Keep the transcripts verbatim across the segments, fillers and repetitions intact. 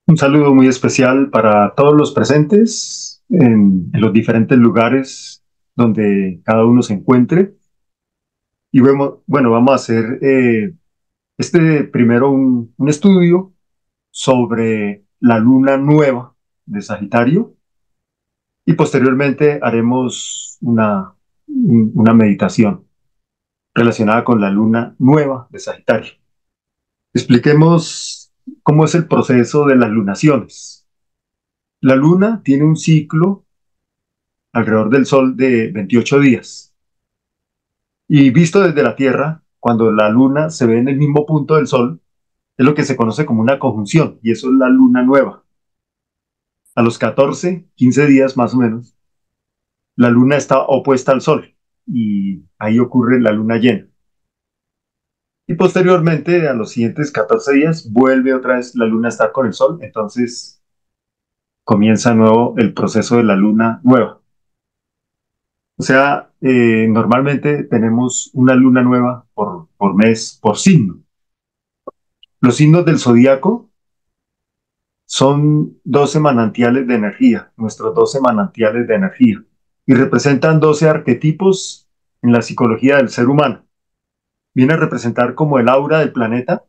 Un saludo muy especial para todos los presentes en, en los diferentes lugares donde cada uno se encuentre. Y vemos, bueno, vamos a hacer eh, este primero un, un estudio sobre la luna nueva de Sagitario y posteriormente haremos una, un- una meditación relacionada con la luna nueva de Sagitario. Expliquemos cómo es el proceso de las lunaciones. La luna tiene un ciclo alrededor del Sol de veintiocho días. Y visto desde la Tierra, cuando la Luna se ve en el mismo punto del Sol, es lo que se conoce como una conjunción, y eso es la Luna nueva. A los catorce, quince días más o menos, la Luna está opuesta al Sol, y ahí ocurre la Luna llena. Y posteriormente, a los siguientes catorce días, vuelve otra vez la Luna a estar con el Sol, entonces comienza de nuevo el proceso de la Luna nueva. O sea, eh, normalmente tenemos una luna nueva por, por mes, por signo. Los signos del zodiaco son doce manantiales de energía, nuestros doce manantiales de energía, y representan doce arquetipos en la psicología del ser humano. Viene a representar como el aura del planeta,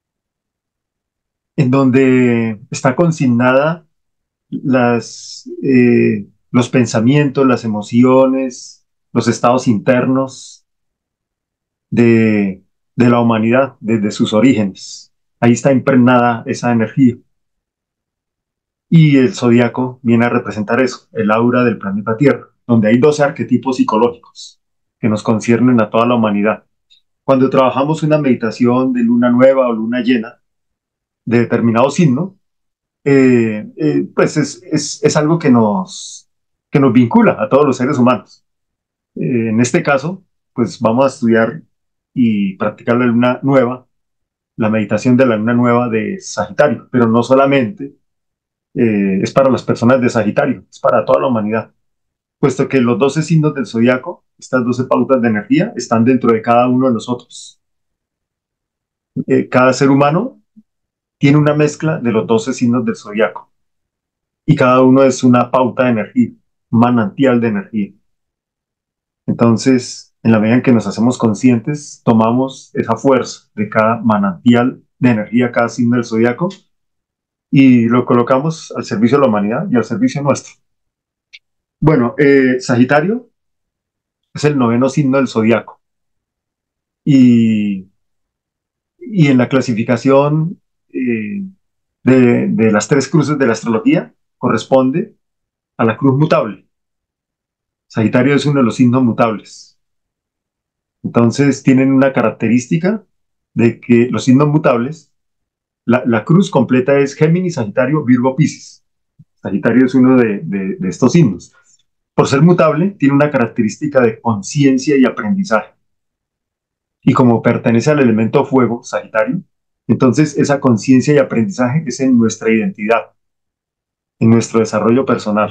en donde está consignada las, eh, los pensamientos, las emociones, los estados internos de, de la humanidad desde sus orígenes. Ahí está impregnada esa energía. Y el zodiaco viene a representar eso, el aura del planeta Tierra, donde hay doce arquetipos psicológicos que nos conciernen a toda la humanidad. Cuando trabajamos una meditación de luna nueva o luna llena de determinado signo, eh, eh, pues es, es, es, algo que nos, que nos vincula a todos los seres humanos. Eh, en este caso, pues vamos a estudiar y practicar la luna nueva, la meditación de la luna nueva de Sagitario, pero no solamente eh, es para las personas de Sagitario, es para toda la humanidad, puesto que los doce signos del zodiaco, estas doce pautas de energía, están dentro de cada uno de nosotros. Eh, cada ser humano tiene una mezcla de los doce signos del zodiaco y cada uno es una pauta de energía, un manantial de energía. Entonces, en la medida en que nos hacemos conscientes, tomamos esa fuerza de cada manantial de energía, cada signo del zodiaco, y lo colocamos al servicio de la humanidad y al servicio nuestro. Bueno, eh, Sagitario es el noveno signo del zodiaco. Y, y en la clasificación eh, de, de las tres cruces de la astrología corresponde a la cruz mutable. Sagitario es uno de los signos mutables. Entonces tienen una característica de que los signos mutables, la, la cruz completa es Géminis, Sagitario, Virgo, Piscis. Sagitario es uno de, de, de estos signos. Por ser mutable, tiene una característica de conciencia y aprendizaje. Y como pertenece al elemento fuego, Sagitario, entonces esa conciencia y aprendizaje es en nuestra identidad, en nuestro desarrollo personal,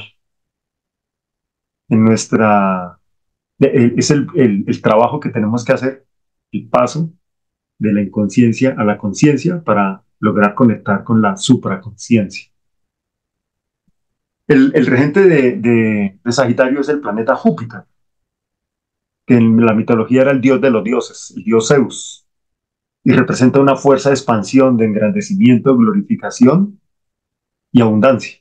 en nuestra... Es el, el, el trabajo que tenemos que hacer, el paso de la inconsciencia a la conciencia para lograr conectar con la supraconciencia. El, el regente de, de, de Sagitario es el planeta Júpiter, que en la mitología era el dios de los dioses, el dios Zeus, y representa una fuerza de expansión, de engrandecimiento, glorificación y abundancia.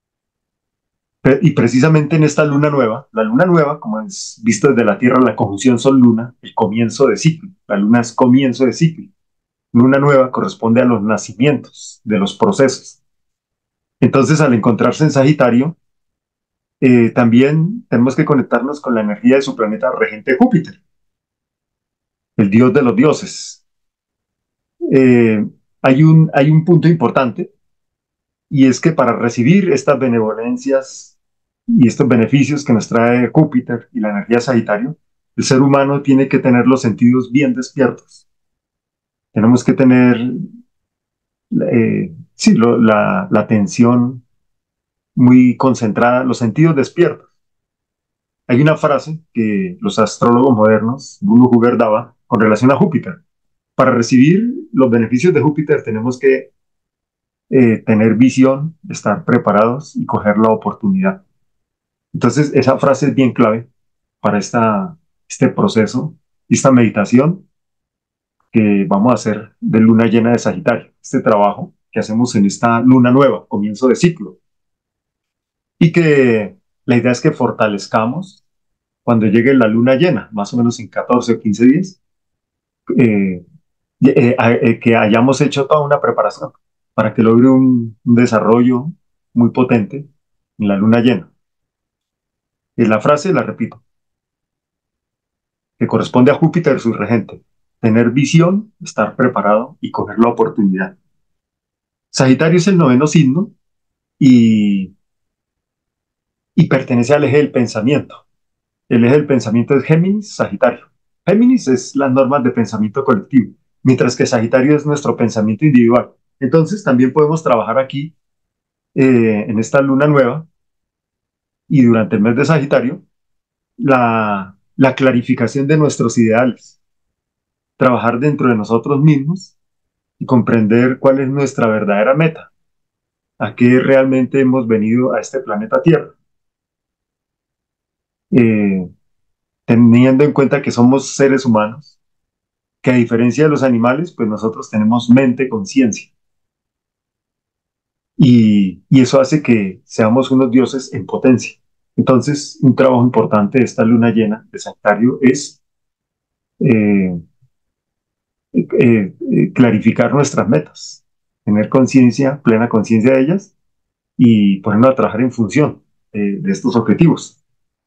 Y precisamente en esta luna nueva, la luna nueva, como es visto desde la Tierra, la conjunción Sol-Luna, el comienzo de ciclo. La luna es comienzo de ciclo. Luna nueva corresponde a los nacimientos, de los procesos. Entonces, al encontrarse en Sagitario, eh, también tenemos que conectarnos con la energía de su planeta regente Júpiter, el dios de los dioses. Eh, hay, un, hay un punto importante, y es que para recibir estas benevolencias y estos beneficios que nos trae Júpiter y la energía Sagitario, el ser humano tiene que tener los sentidos bien despiertos. Tenemos que tener eh, sí, lo, la, la atención muy concentrada, los sentidos despiertos. Hay una frase que los astrólogos modernos, Bruno Huber, daba con relación a Júpiter. Para recibir los beneficios de Júpiter tenemos que eh, tener visión, estar preparados y coger la oportunidad. Entonces, esa frase es bien clave para esta, este proceso, esta meditación que vamos a hacer de luna llena de Sagitario, este trabajo que hacemos en esta luna nueva, comienzo de ciclo, y que la idea es que fortalezcamos cuando llegue la luna llena, más o menos en catorce o quince días, eh, eh, eh, que hayamos hecho toda una preparación para que logre un, un desarrollo muy potente en la luna llena. Y la frase la repito, que corresponde a Júpiter, su regente. Tener visión, estar preparado y coger la oportunidad. Sagitario es el noveno signo y, y pertenece al eje del pensamiento. El eje del pensamiento es Géminis, Sagitario. Géminis es las normas de pensamiento colectivo, mientras que Sagitario es nuestro pensamiento individual. Entonces también podemos trabajar aquí eh, en esta luna nueva y durante el mes de Sagitario la, la clarificación de nuestros ideales, trabajar dentro de nosotros mismos y comprender cuál es nuestra verdadera meta, a qué realmente hemos venido a este planeta Tierra, eh, teniendo en cuenta que somos seres humanos, que a diferencia de los animales, pues nosotros tenemos mente, conciencia, y, y eso hace que seamos unos dioses en potencia. Entonces, un trabajo importante de esta luna llena de Sagitario es eh, eh, eh, clarificar nuestras metas, tener conciencia, plena conciencia de ellas y ponernos a trabajar en función eh, de estos objetivos.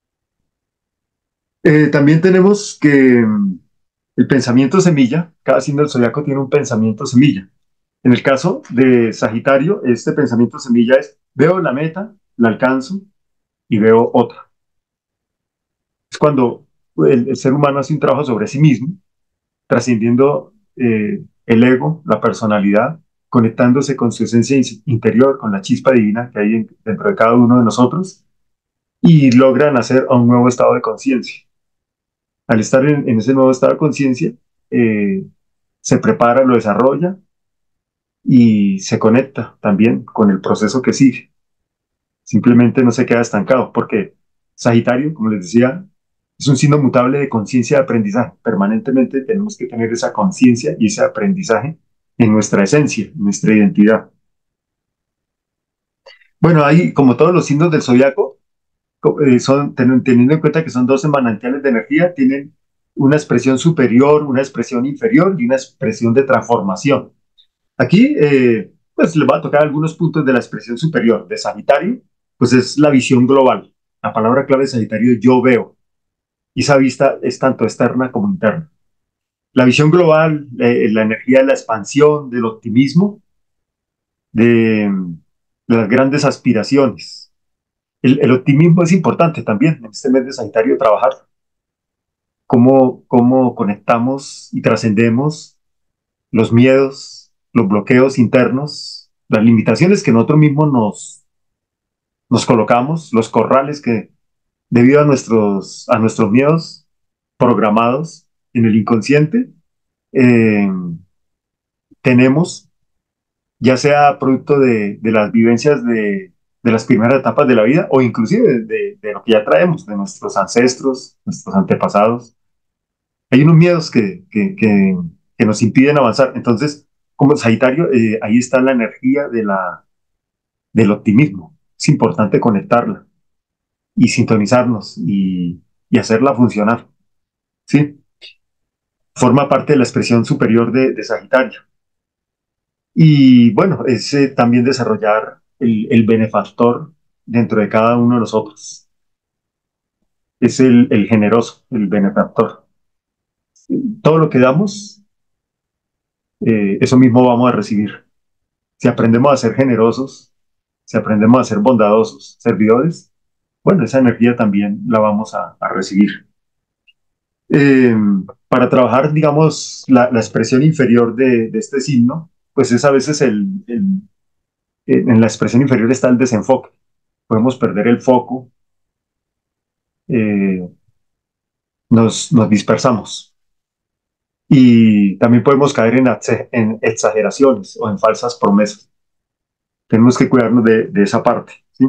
Eh, también tenemos que mm, el pensamiento semilla, cada signo del zodiaco tiene un pensamiento semilla. En el caso de Sagitario, este pensamiento semilla es, veo la meta, la alcanzo y veo otra. Es cuando el, el ser humano hace un trabajo sobre sí mismo, trascendiendo eh, el ego, la personalidad, conectándose con su esencia interior, con la chispa divina que hay en, dentro de cada uno de nosotros, y logran hacer a un nuevo estado de conciencia. Al estar en, en, ese nuevo estado de conciencia, eh, se prepara, lo desarrolla y se conecta también con el proceso que sigue. Simplemente no se queda estancado, porque Sagitario, como les decía, es un signo mutable de conciencia de aprendizaje. Permanentemente tenemos que tener esa conciencia y ese aprendizaje en nuestra esencia, en nuestra identidad. Bueno, ahí, como todos los signos del zodiaco, eh, son, ten, teniendo en cuenta que son doce manantiales de energía, tienen una expresión superior, una expresión inferior y una expresión de transformación. Aquí, eh, pues les va a tocar algunos puntos de la expresión superior de Sagitario, pues es la visión global. La palabra clave de Sagitario es yo veo, y esa vista es tanto externa como interna. La visión global, eh, la energía de la expansión, del optimismo, de, de las grandes aspiraciones. El, el, optimismo es importante también en este mes de Sagitario trabajar. Cómo, cómo conectamos y trascendemos los miedos, los bloqueos internos, las limitaciones que nosotros mismos nos, nos colocamos, los corrales que debido a nuestros, a nuestros miedos programados en el inconsciente, eh, tenemos, ya sea producto de, de las vivencias de, de, las primeras etapas de la vida o inclusive de, de, lo que ya traemos, de nuestros ancestros, nuestros antepasados. Hay unos miedos que, que, que, que nos impiden avanzar. Entonces, como Sagitario, eh, ahí está la energía de la, del optimismo. Es importante conectarla y sintonizarnos y, y hacerla funcionar. ¿Sí? Forma parte de la expresión superior de, de Sagitario. Y bueno, es eh, también desarrollar el, el, benefactor dentro de cada uno de nosotros. Es el, el generoso, el benefactor. Todo lo que damos, eh, eso mismo vamos a recibir. Si aprendemos a ser generosos, si aprendemos a ser bondadosos, servidores, bueno, esa energía también la vamos a, a recibir. Eh, para trabajar, digamos, la, la expresión inferior de, de, este signo, pues es a veces el, el, en la expresión inferior está el desenfoque. Podemos perder el foco, eh, nos, nos, dispersamos. Y también podemos caer en, en exageraciones o en falsas promesas. Tenemos que cuidarnos de, de esa parte, ¿sí?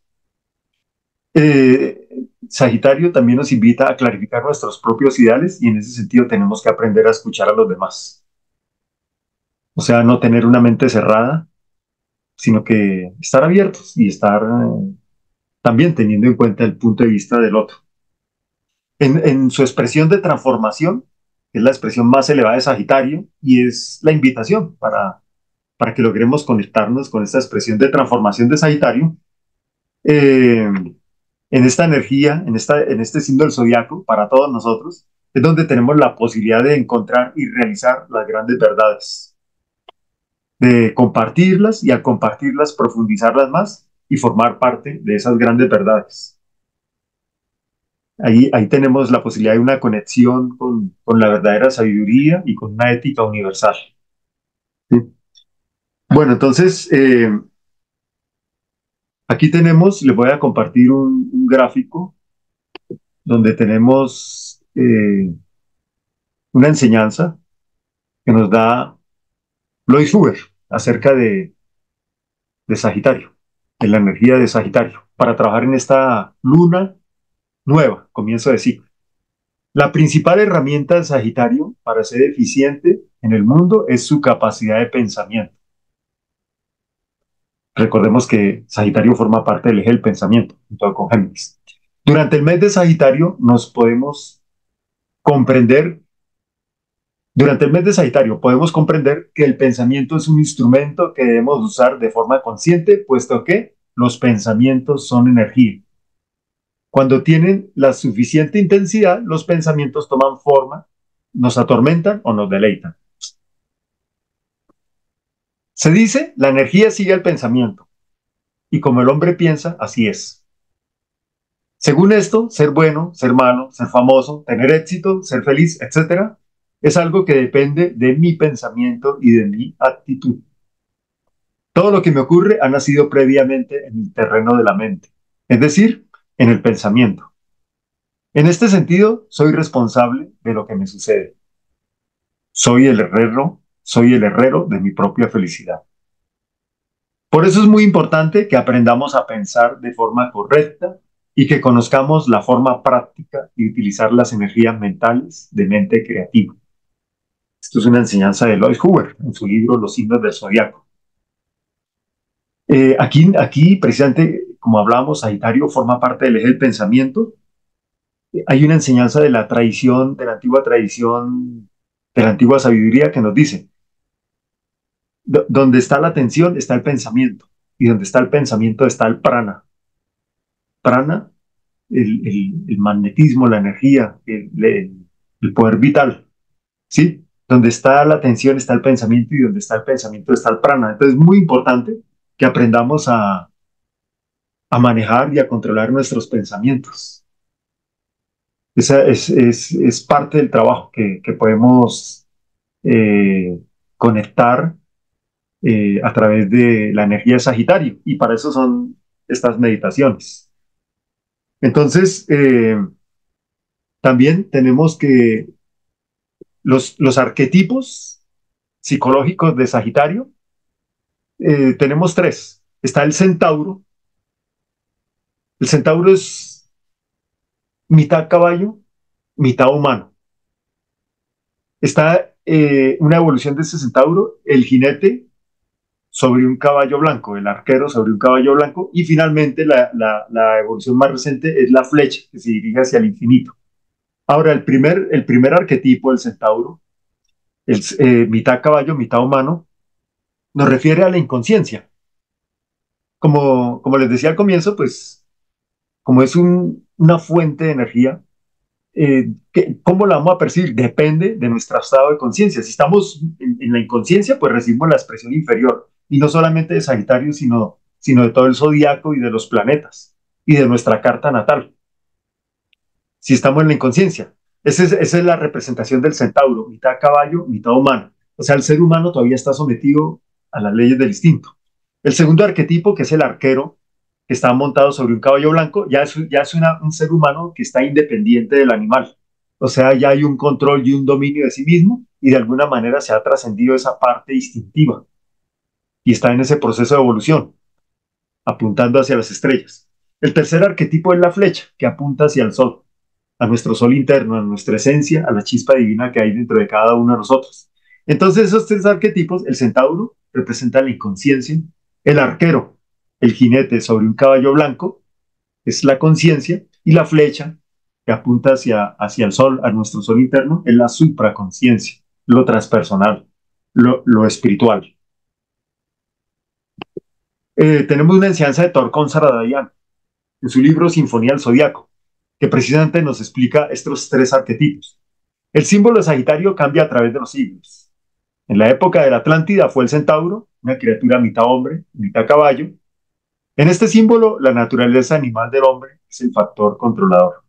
Eh, Sagitario también nos invita a clarificar nuestros propios ideales y en ese sentido tenemos que aprender a escuchar a los demás. O sea, no tener una mente cerrada, sino que estar abiertos y estar eh, también teniendo en cuenta el punto de vista del otro. En, en su expresión de transformación, que es la expresión más elevada de Sagitario y es la invitación para, para que logremos conectarnos con esta expresión de transformación de Sagitario, eh, en esta energía, en, esta, en este signo del zodiaco, para todos nosotros, es donde tenemos la posibilidad de encontrar y realizar las grandes verdades, de compartirlas y al compartirlas profundizarlas más y formar parte de esas grandes verdades. Ahí, ahí tenemos la posibilidad de una conexión con, con la verdadera sabiduría y con una ética universal. ¿Sí? Bueno, entonces, eh, aquí tenemos, les voy a compartir un, un gráfico donde tenemos eh, una enseñanza que nos da Lois Huber acerca de, de Sagitario, de la energía de Sagitario, para trabajar en esta luna nueva, comienzo de ciclo. La principal herramienta de Sagitario para ser eficiente en el mundo es su capacidad de pensamiento. Recordemos que Sagitario forma parte del eje del pensamiento, junto con Géminis. Durante el mes de Sagitario nos podemos comprender, durante el mes de Sagitario podemos comprender que el pensamiento es un instrumento que debemos usar de forma consciente, puesto que los pensamientos son energía. Cuando tienen la suficiente intensidad, los pensamientos toman forma, nos atormentan o nos deleitan. Se dice, la energía sigue al pensamiento, y como el hombre piensa, así es. Según esto, ser bueno, ser malo, ser famoso, tener éxito, ser feliz, etcétera, es algo que depende de mi pensamiento y de mi actitud. Todo lo que me ocurre ha nacido previamente en el terreno de la mente, es decir, en el pensamiento. En este sentido, soy responsable de lo que me sucede. Soy el herrero, soy el herrero de mi propia felicidad. Por eso es muy importante que aprendamos a pensar de forma correcta y que conozcamos la forma práctica de utilizar las energías mentales de mente creativa. Esto es una enseñanza de Lois Huber en su libro Los signos del zodiaco. Eh, aquí, aquí, precisamente, como hablábamos, Sagitario forma parte del eje del pensamiento. Eh, hay una enseñanza de la tradición, de la antigua tradición, de la antigua sabiduría que nos dice, donde está la atención está el pensamiento y donde está el pensamiento está el prana. Prana, el, el, el magnetismo, la energía, el, el, el poder vital, ¿sí? Donde está la atención está el pensamiento y donde está el pensamiento está el prana. Entonces es muy importante que aprendamos a, a manejar y a controlar nuestros pensamientos. Esa es, es, es parte del trabajo que, que podemos eh, conectar eh, a través de la energía de Sagitario y para eso son estas meditaciones. Entonces, eh, también tenemos que los, los arquetipos psicológicos de Sagitario, eh, tenemos tres. Está el centauro. El centauro es mitad caballo, mitad humano. Está eh, una evolución de ese centauro, el jinete sobre un caballo blanco, el arquero sobre un caballo blanco, y finalmente la, la, la evolución más reciente es la flecha que se dirige hacia el infinito. Ahora, el primer, el primer arquetipo del centauro, el, eh, mitad caballo, mitad humano, nos refiere a la inconsciencia. Como, como les decía al comienzo, pues como es un, una fuente de energía, eh, ¿qué, ¿cómo la vamos a percibir? Depende de nuestro estado de conciencia. Si estamos en, en la inconsciencia, pues recibimos la expresión inferior, y no solamente de Sagitario, sino, sino de todo el zodiaco y de los planetas, y de nuestra carta natal. Si estamos en la inconsciencia, esa es, esa es la representación del centauro, mitad caballo, mitad humano. O sea, el ser humano todavía está sometido a las leyes del instinto. El segundo arquetipo, que es el arquero, que está montado sobre un caballo blanco, ya es, ya es una, un ser humano que está independiente del animal. O sea, ya hay un control y un dominio de sí mismo y de alguna manera se ha trascendido esa parte instintiva. y está en ese proceso de evolución, apuntando hacia las estrellas. El tercer arquetipo es la flecha, que apunta hacia el sol, a nuestro sol interno, a nuestra esencia, a la chispa divina que hay dentro de cada uno de nosotros. Entonces, esos tres arquetipos, el centauro representa la inconsciencia, el arquero, el jinete sobre un caballo blanco, es la conciencia, y la flecha, que apunta hacia, hacia el sol, a nuestro sol interno, es la supraconciencia, lo transpersonal, lo, lo espiritual. Eh, tenemos una enseñanza de Torcón Saradayán en su libro Sinfonía del Zodiaco, que precisamente nos explica estos tres arquetipos. El símbolo de Sagitario cambia a través de los siglos. En la época de la Atlántida fue el centauro, una criatura mitad hombre, mitad caballo. En este símbolo, la naturaleza animal del hombre es el factor controlador.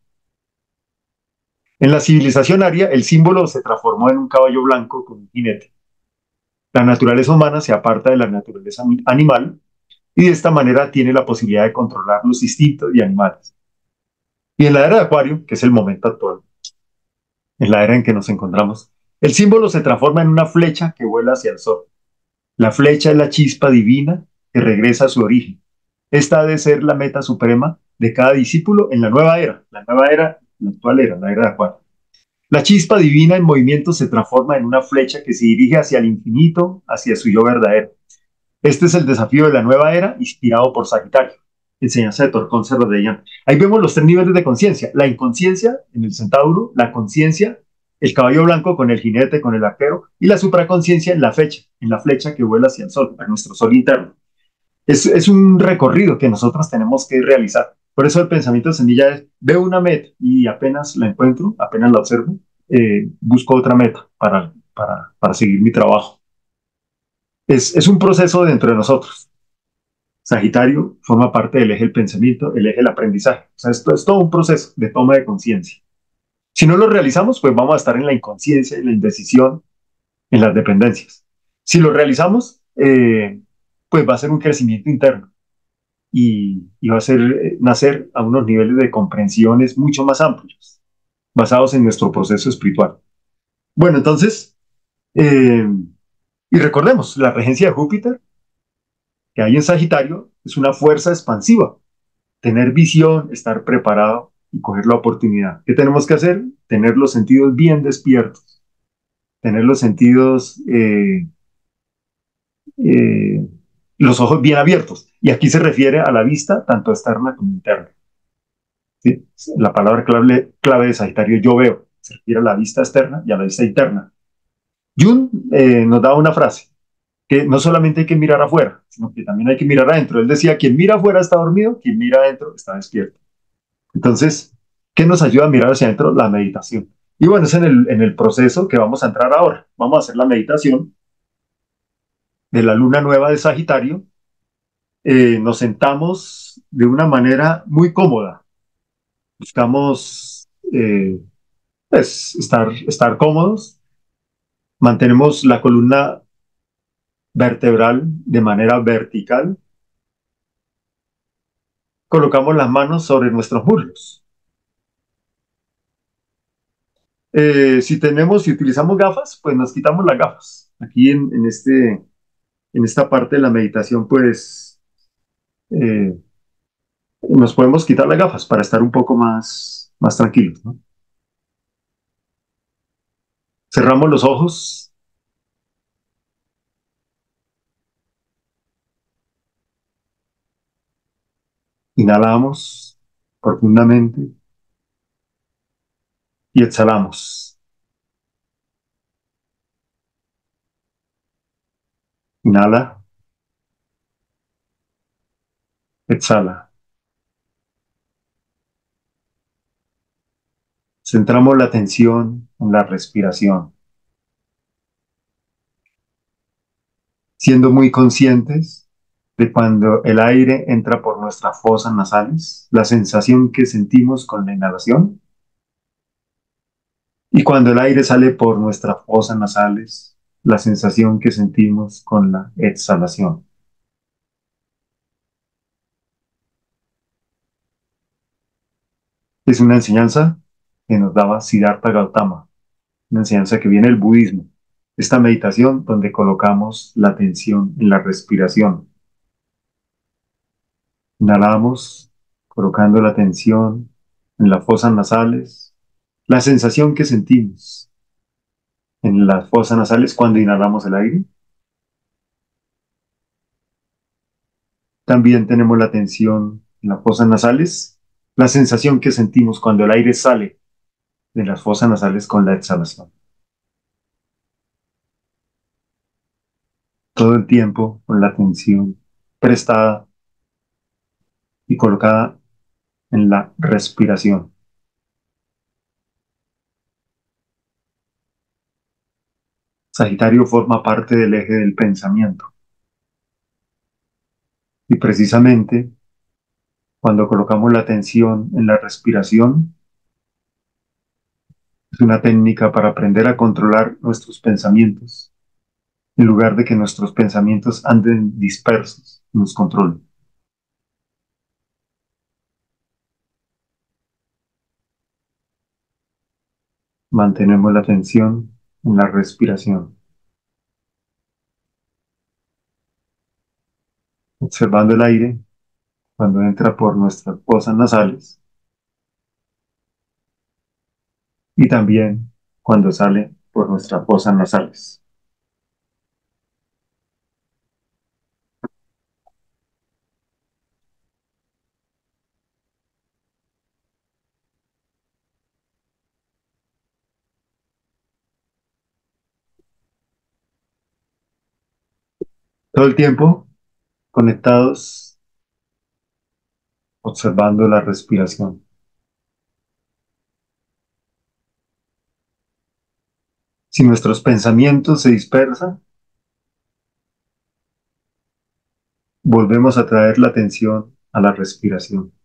En la civilización aria, el símbolo se transformó en un caballo blanco con un jinete. La naturaleza humana se aparta de la naturaleza animal y de esta manera tiene la posibilidad de controlar los instintos y animales. Y en la era de Acuario, que es el momento actual, en la era en que nos encontramos, el símbolo se transforma en una flecha que vuela hacia el sol. La flecha es la chispa divina que regresa a su origen. Esta ha de ser la meta suprema de cada discípulo en la nueva era, la nueva era, la actual era, la era de Acuario. La chispa divina en movimiento se transforma en una flecha que se dirige hacia el infinito, hacia su yo verdadero. Este es el desafío de la nueva era, inspirado por Sagitario, enseñanza de Torcón Cerrodellán. Ahí vemos los tres niveles de conciencia: la inconsciencia en el centauro, la conciencia, el caballo blanco con el jinete, con el arquero, y la supraconciencia en la flecha, en la flecha que vuela hacia el sol, a nuestro sol interno. Es, es un recorrido que nosotros tenemos que realizar. Por eso el pensamiento de semilla es: veo una meta y apenas la encuentro, apenas la observo, eh, busco otra meta para, para, para seguir mi trabajo. Es, es un proceso dentro de nosotros. Sagitario forma parte del eje del pensamiento, el eje del aprendizaje. O sea, esto es todo un proceso de toma de conciencia. Si no lo realizamos, pues vamos a estar en la inconsciencia, en la indecisión, en las dependencias. Si lo realizamos, eh, pues va a ser un crecimiento interno y, y va a ser eh, nacer a unos niveles de comprensiones mucho más amplios, basados en nuestro proceso espiritual. Bueno, entonces, eh, y recordemos, la regencia de Júpiter que hay en Sagitario es una fuerza expansiva. Tener visión, estar preparado y coger la oportunidad. ¿Qué tenemos que hacer? Tener los sentidos bien despiertos, tener los sentidos, eh, eh, los ojos bien abiertos. Y aquí se refiere a la vista, tanto externa como interna. ¿Sí? La palabra clave, clave de Sagitario, yo veo, se refiere a la vista externa y a la vista interna. Jung eh, nos da una frase, que no solamente hay que mirar afuera, sino que también hay que mirar adentro. Él decía: quien mira afuera está dormido, quien mira adentro está despierto. Entonces, ¿qué nos ayuda a mirar hacia adentro? La meditación. Y bueno, es en el, en el proceso que vamos a entrar ahora. Vamos a hacer la meditación de la luna nueva de Sagitario. Eh, nos sentamos de una manera muy cómoda. Buscamos eh, pues, estar, estar cómodos. Mantenemos la columna vertebral de manera vertical. Colocamos las manos sobre nuestros muslos. Eh, si tenemos, si utilizamos gafas, pues nos quitamos las gafas. Aquí en, en este, en esta parte de la meditación, pues eh, nos podemos quitar las gafas para estar un poco más, más tranquilos, ¿no? Cerramos los ojos, inhalamos profundamente y exhalamos. Inhala, exhala. Centramos la atención en la respiración, siendo muy conscientes de cuando el aire entra por nuestras fosas nasales, la sensación que sentimos con la inhalación, y cuando el aire sale por nuestras fosas nasales, la sensación que sentimos con la exhalación. Es una enseñanza que nos daba Siddhartha Gautama, una enseñanza que viene del budismo. esta meditación donde colocamos la atención en la respiración. Inhalamos, colocando la atención en las fosas nasales, la sensación que sentimos en las fosas nasales cuando inhalamos el aire. También tenemos la atención en las fosas nasales, la sensación que sentimos cuando el aire sale de las fosas nasales con la exhalación. Todo el tiempo con la atención prestada y colocada en la respiración. Sagitario forma parte del eje del pensamiento y precisamente cuando colocamos la atención en la respiración es una técnica para aprender a controlar nuestros pensamientos en lugar de que nuestros pensamientos anden dispersos y nos controlen. Mantenemos la atención en la respiración, observando el aire cuando entra por nuestras fosas nasales y también cuando sale por nuestras fosas nasales. Todo el tiempo conectados, observando la respiración. Si nuestros pensamientos se dispersan, volvemos a traer la atención a la respiración,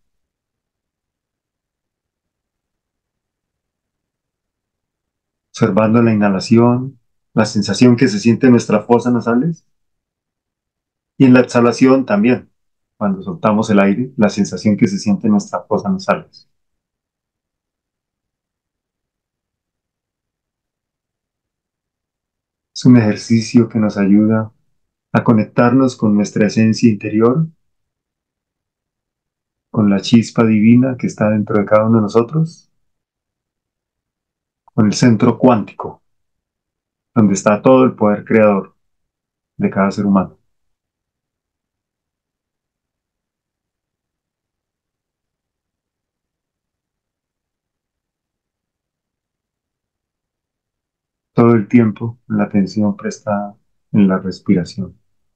observando la inhalación, la sensación que se siente en nuestras fosas nasales y en la exhalación también, cuando soltamos el aire, la sensación que se siente en nuestras fosas nasales. Es un ejercicio que nos ayuda a conectarnos con nuestra esencia interior, con la chispa divina que está dentro de cada uno de nosotros, con el centro cuántico, donde está todo el poder creador de cada ser humano. Todo el tiempo la atención prestada en la respiración.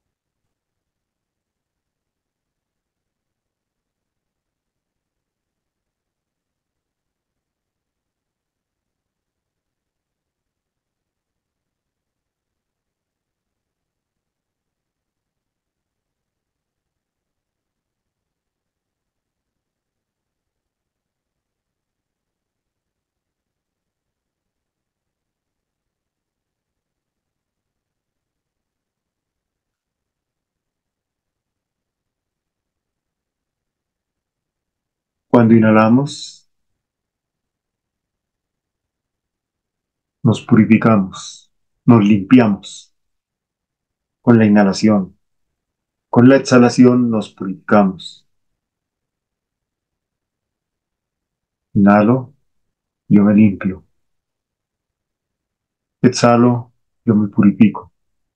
Cuando inhalamos, nos purificamos, nos limpiamos con la inhalación. Con la exhalación nos purificamos. Inhalo, yo me limpio. Exhalo, yo me purifico.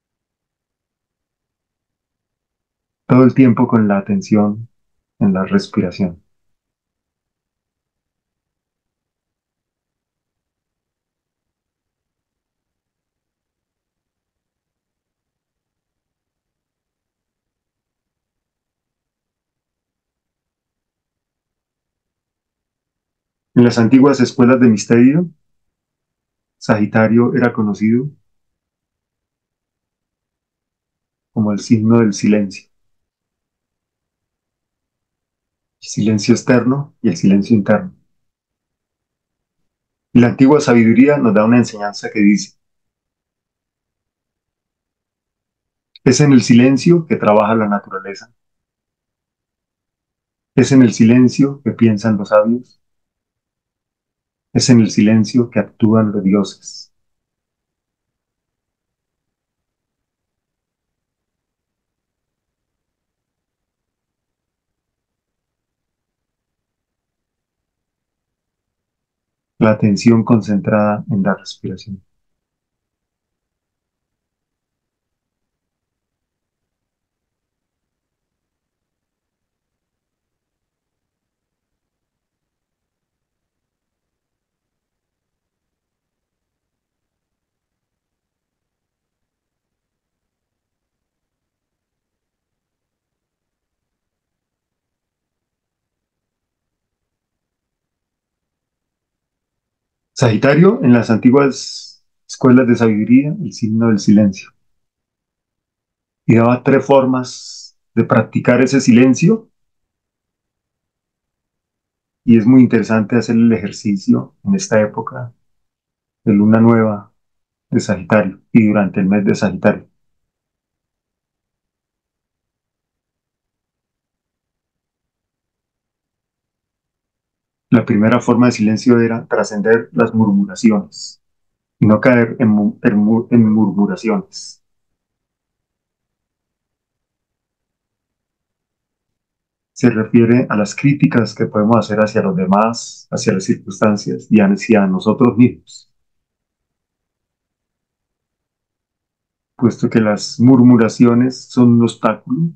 Todo el tiempo con la atención en la respiración. En las antiguas escuelas de misterio, Sagitario era conocido como el signo del silencio. El silencio externo y el silencio interno. Y la antigua sabiduría nos da una enseñanza que dice, es en el silencio que trabaja la naturaleza, es en el silencio que piensan los sabios, es en el silencio que actúan los dioses. la atención concentrada en la respiración. Sagitario, en las antiguas escuelas de sabiduría, el signo del silencio. Y daba tres formas de practicar ese silencio, y es muy interesante hacer el ejercicio en esta época de luna nueva de Sagitario y durante el mes de Sagitario. La primera forma de silencio era trascender las murmuraciones y no caer en, mu- en mu- en murmuraciones. Se refiere a las críticas que podemos hacer hacia los demás, hacia las circunstancias y hacia nosotros mismos, puesto que las murmuraciones son un obstáculo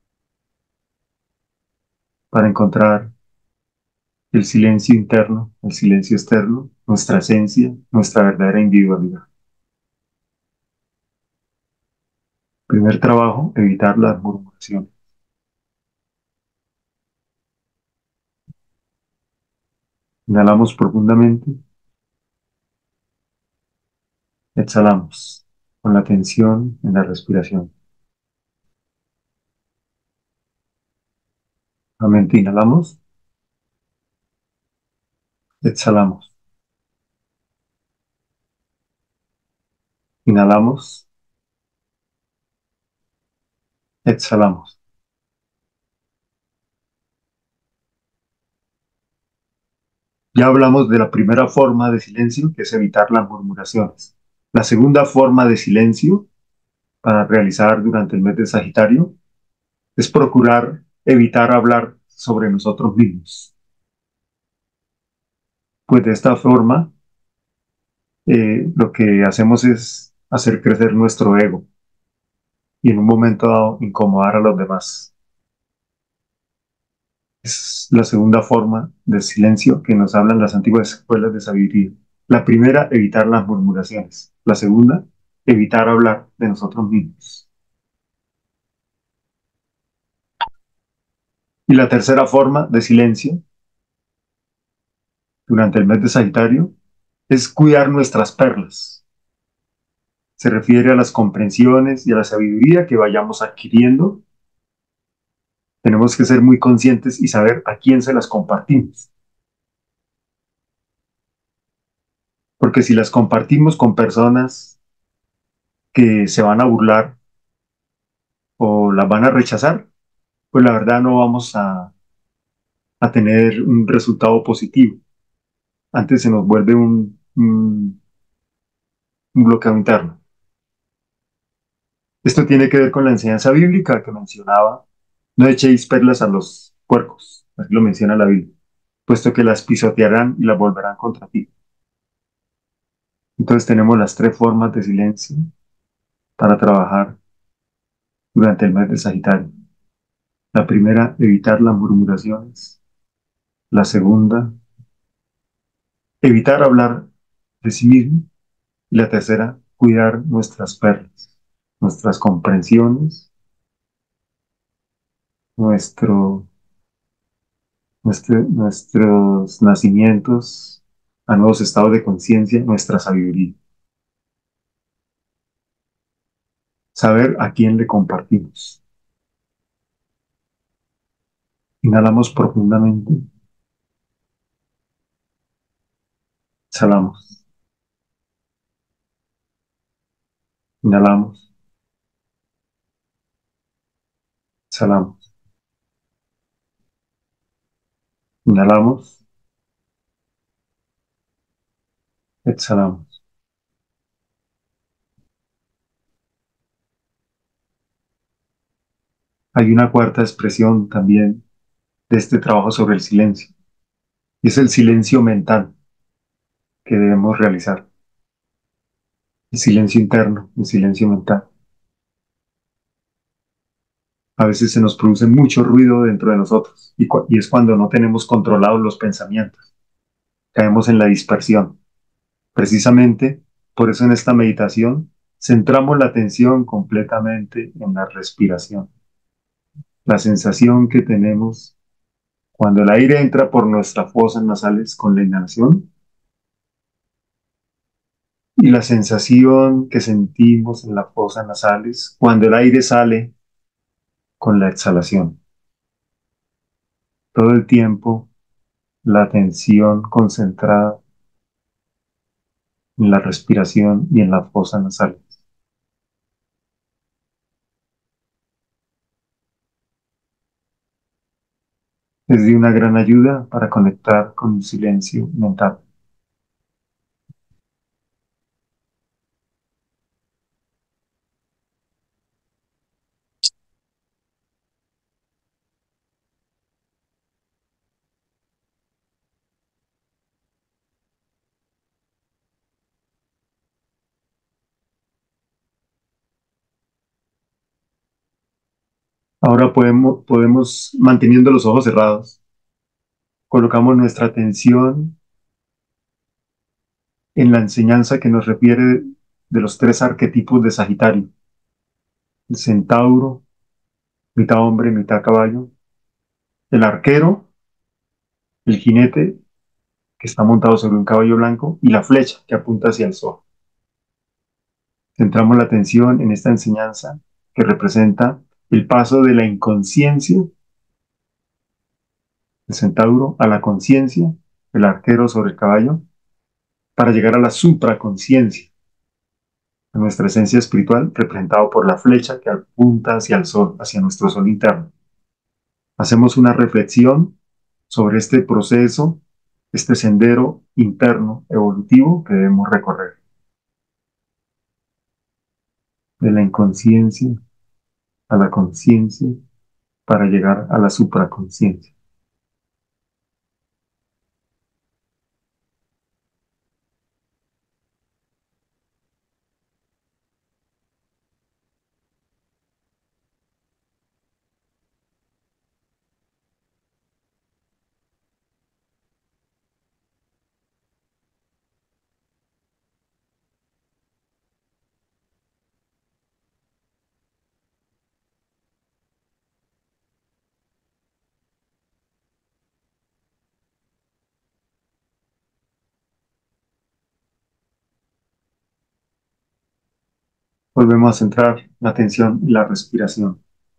para encontrar el silencio interno, el silencio externo, nuestra esencia, nuestra verdadera individualidad. Primer trabajo, evitar las murmuraciones. Inhalamos profundamente, exhalamos con la atención en la respiración. Nuevamente inhalamos, exhalamos. Inhalamos, exhalamos. Ya hablamos de la primera forma de silencio, que es evitar las murmuraciones. La segunda forma de silencio para realizar durante el mes de Sagitario es procurar evitar hablar sobre nosotros mismos. Pues de esta forma, eh, lo que hacemos es hacer crecer nuestro ego y en un momento dado incomodar a los demás. Es la segunda forma de silencio que nos hablan las antiguas escuelas de sabiduría. La primera, evitar las murmuraciones. La segunda, evitar hablar de nosotros mismos. Y la tercera forma de silencio durante el mes de Sagitario es cuidar nuestras perlas. Se refiere a las comprensiones y a la sabiduría que vayamos adquiriendo. Tenemos que ser muy conscientes y saber a quién se las compartimos. Porque si las compartimos con personas que se van a burlar o las van a rechazar, pues la verdad no vamos a, a tener un resultado positivo. Antes se nos vuelve un, un, un bloqueo interno. Esto tiene que ver con la enseñanza bíblica que mencionaba: no echéis perlas a los puercos, así lo menciona la Biblia, puesto que las pisotearán y las volverán contra ti. Entonces tenemos las tres formas de silencio para trabajar durante el mes de Sagitario. La primera, evitar las murmuraciones. La segunda, evitar hablar de sí mismo. Y la tercera, cuidar nuestras perlas, nuestras comprensiones, nuestro, nuestro- nuestros nacimientos a nuevos estados de conciencia, nuestra sabiduría. Saber a quién le compartimos. Inhalamos profundamente, exhalamos, inhalamos, exhalamos, inhalamos, exhalamos. Hay una cuarta expresión también de este trabajo sobre el silencio, y es el silencio mental. que debemos realizar. El silencio interno, el silencio mental. A veces se nos produce mucho ruido dentro de nosotros y, y es cuando no tenemos controlados los pensamientos. Caemos en la dispersión. Precisamente por eso en esta meditación centramos la atención completamente en la respiración. La sensación que tenemos cuando el aire entra por nuestras fosas nasales con la inhalación y la sensación que sentimos en las fosas nasales cuando el aire sale con la exhalación. Todo el tiempo la atención concentrada en la respiración y en la fosa nasal. Es de una gran ayuda para conectar con el silencio mental. Ahora podemos, podemos, manteniendo los ojos cerrados, colocamos nuestra atención en la enseñanza que nos refiere de los tres arquetipos de Sagitario: el centauro, mitad hombre, mitad caballo; el arquero, el jinete que está montado sobre un caballo blanco; y la flecha que apunta hacia el sol. Centramos la atención en esta enseñanza que representa el paso de la inconsciencia, el centauro, a la conciencia, el arquero sobre el caballo, para llegar a la supraconciencia, a nuestra esencia espiritual, representado por la flecha que apunta hacia el sol, hacia nuestro sol interno. Hacemos una reflexión sobre este proceso, este sendero interno evolutivo que debemos recorrer, de la inconsciencia a la conciencia para llegar a la supraconciencia. Volvemos a centrar la atención en la respiración.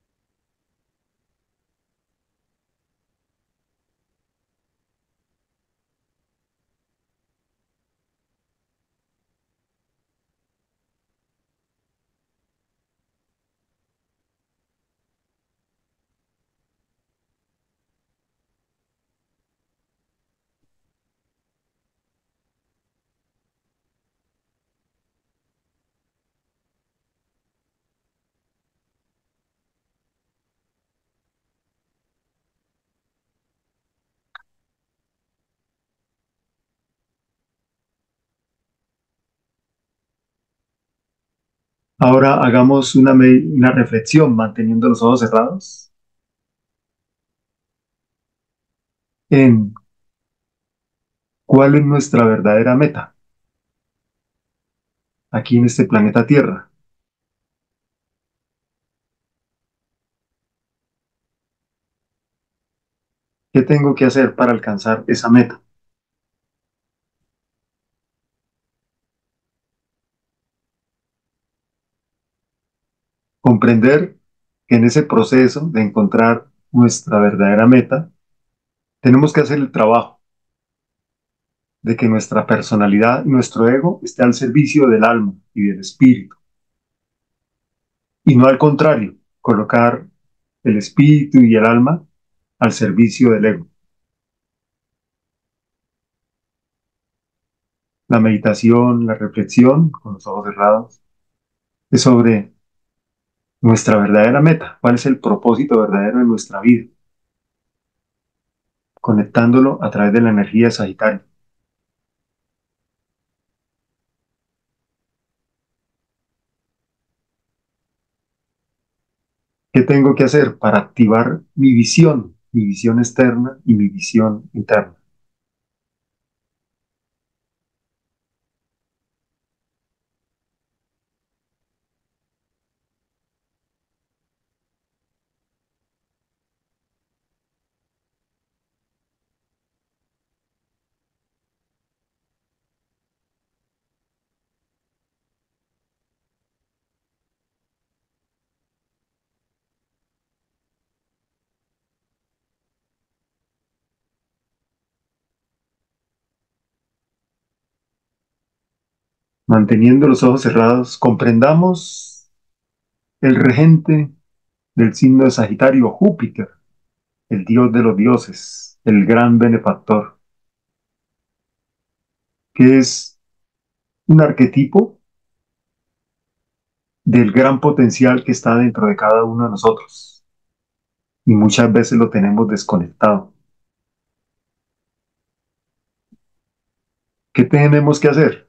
Ahora hagamos una, una reflexión manteniendo los ojos cerrados en cuál es nuestra verdadera meta aquí en este planeta Tierra. ¿Qué tengo que hacer para alcanzar esa meta? Comprender que en ese proceso de encontrar nuestra verdadera meta, tenemos que hacer el trabajo de que nuestra personalidad y nuestro ego esté al servicio del alma y del espíritu, y no al contrario, colocar el espíritu y el alma al servicio del ego. La meditación, la reflexión, con los ojos cerrados, es sobre nuestra verdadera meta, cuál es el propósito verdadero de nuestra vida, conectándolo a través de la energía de Sagitario. ¿Qué tengo que hacer para activar mi visión, mi visión externa y mi visión interna? Manteniendo los ojos cerrados, comprendamos el regente del signo de Sagitario, Júpiter, el dios de los dioses, el gran benefactor, que es un arquetipo del gran potencial que está dentro de cada uno de nosotros y muchas veces lo tenemos desconectado. ¿Qué tenemos que hacer?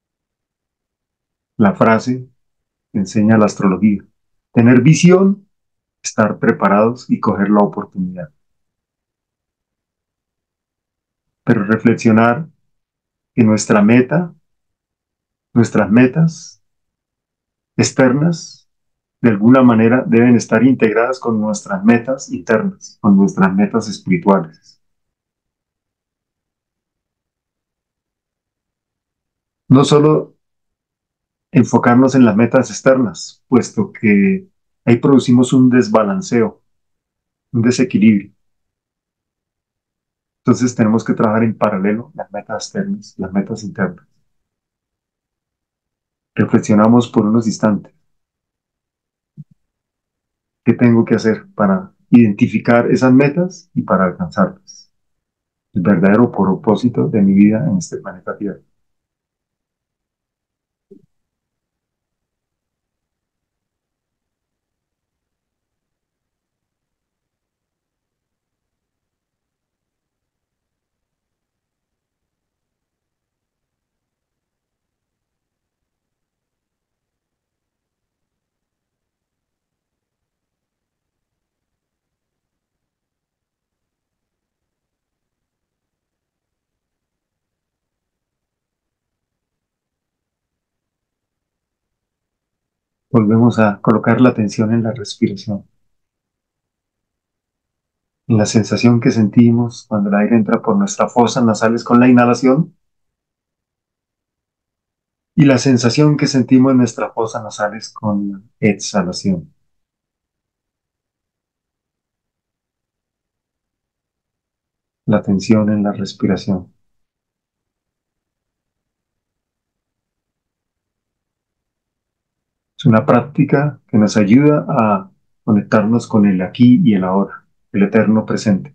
La frase que enseña la astrología. Tener visión, estar preparados y coger la oportunidad. Pero reflexionar que nuestra meta, nuestras metas externas, de alguna manera deben estar integradas con nuestras metas internas, con nuestras metas espirituales. No solo enfocarnos en las metas externas, puesto que ahí producimos un desbalanceo, un desequilibrio. Entonces tenemos que trabajar en paralelo las metas externas, las metas internas. Reflexionamos por unos instantes. ¿Qué tengo que hacer para identificar esas metas y para alcanzarlas? El verdadero propósito de mi vida en este planeta Tierra. Volvemos a colocar la atención en la respiración, en la sensación que sentimos cuando el aire entra por nuestras fosas nasales con la inhalación y la sensación que sentimos en nuestras fosas nasales con la exhalación. La atención en la respiración. Es una práctica que nos ayuda a conectarnos con el aquí y el ahora, el eterno presente.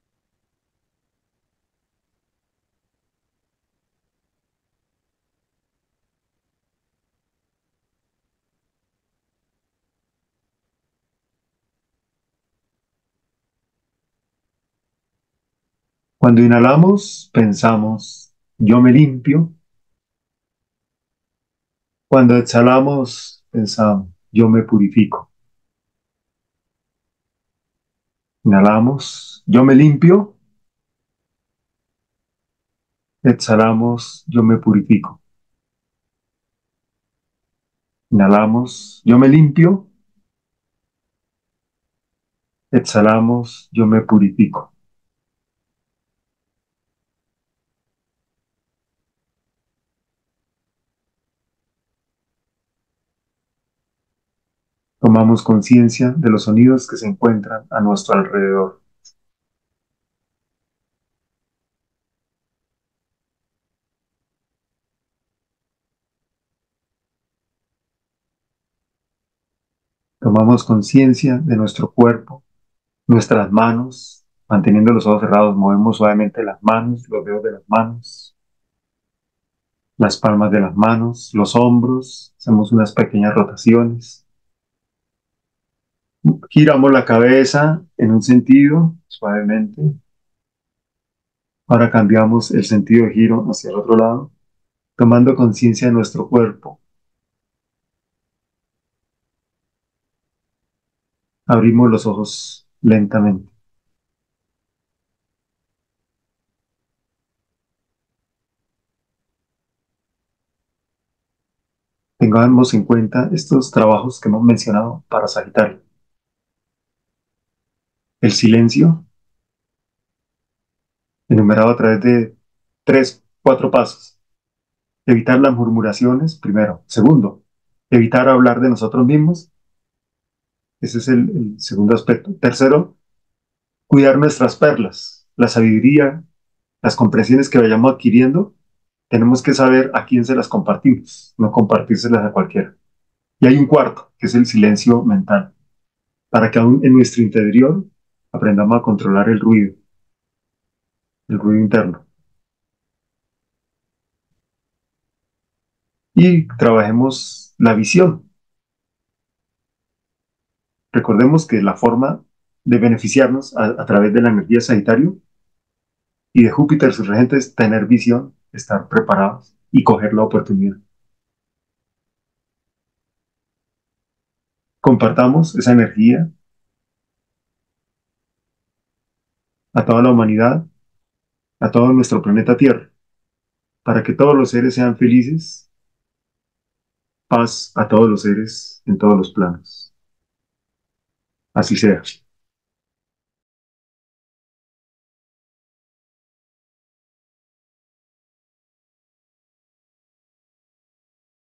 Cuando inhalamos, pensamos, yo me limpio. Cuando exhalamos, pensamos, yo me purifico. Inhalamos, yo me limpio. Exhalamos, yo me purifico. Inhalamos, yo me limpio. Exhalamos, yo me purifico. Tomamos conciencia de los sonidos que se encuentran a nuestro alrededor. Tomamos conciencia de nuestro cuerpo, nuestras manos, manteniendo los ojos cerrados, movemos suavemente las manos, los dedos de las manos, las palmas de las manos, los hombros, hacemos unas pequeñas rotaciones. Giramos la cabeza en un sentido, suavemente. Ahora cambiamos el sentido de giro hacia el otro lado, tomando conciencia de nuestro cuerpo. Abrimos los ojos lentamente. Tengamos en cuenta estos trabajos que hemos mencionado para Sagitario. El silencio, enumerado a través de tres, cuatro pasos. Evitar las murmuraciones, primero. Segundo, evitar hablar de nosotros mismos. Ese es el, el segundo aspecto. Tercero, cuidar nuestras perlas, la sabiduría, las comprensiones que vayamos adquiriendo. Tenemos que saber a quién se las compartimos, no compartírselas a cualquiera. Y hay un cuarto, que es el silencio mental, para que aún en nuestro interior aprendamos a controlar el ruido, el ruido interno. Y trabajemos la visión. Recordemos que la forma de beneficiarnos a, a través de la energía de Sagitario y de Júpiter, sus regentes, tener visión, estar preparados y coger la oportunidad. Compartamos esa energía a toda la humanidad, a todo nuestro planeta Tierra, para que todos los seres sean felices, paz a todos los seres en todos los planos. Así sea.